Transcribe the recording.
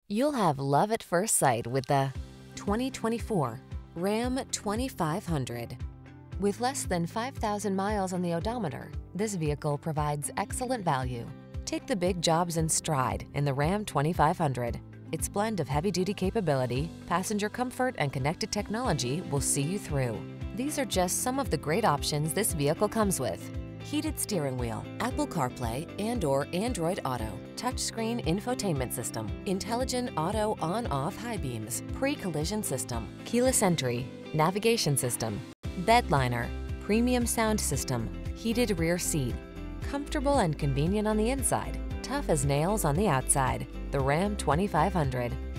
You'll have love at first sight with the 2024 Ram 2500. With less than 5,000 miles on the odometer, this vehicle provides excellent value. Take the big jobs in stride in the Ram 2500. Its blend of heavy-duty capability, passenger comfort, and connected technology will see you through. These are just some of the great options this vehicle comes with: heated steering wheel, Apple CarPlay and/or Android Auto, touchscreen infotainment system, intelligent auto on-off high beams, pre-collision system, keyless entry, navigation system, bed liner, premium sound system, heated rear seat. Comfortable and convenient on the inside, tough as nails on the outside. The Ram 2500.